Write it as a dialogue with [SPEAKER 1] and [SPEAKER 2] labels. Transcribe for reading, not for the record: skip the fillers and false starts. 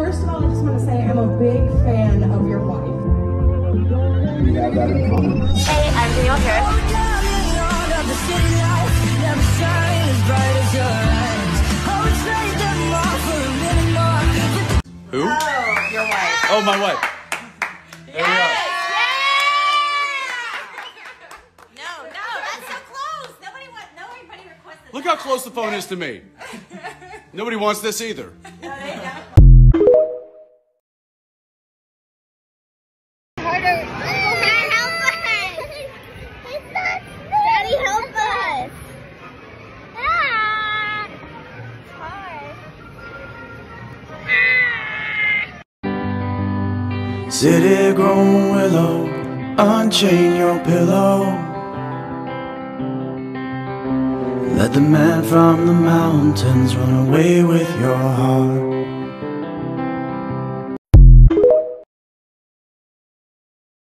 [SPEAKER 1] first of all, I just want to say I'm a big fan of your wife.
[SPEAKER 2] We have that in common.
[SPEAKER 3] Hey, I'm Danielle Harris.
[SPEAKER 4] Who?
[SPEAKER 3] Oh, your wife.
[SPEAKER 4] Oh, my wife. There we are.
[SPEAKER 3] No, that's so close. Nobody requested.
[SPEAKER 4] Look how close the phone is to me. Nobody wants this either.
[SPEAKER 5] Daddy, help us!
[SPEAKER 6] City grown willow, unchain your pillow. Let the man from the mountains run away with your heart.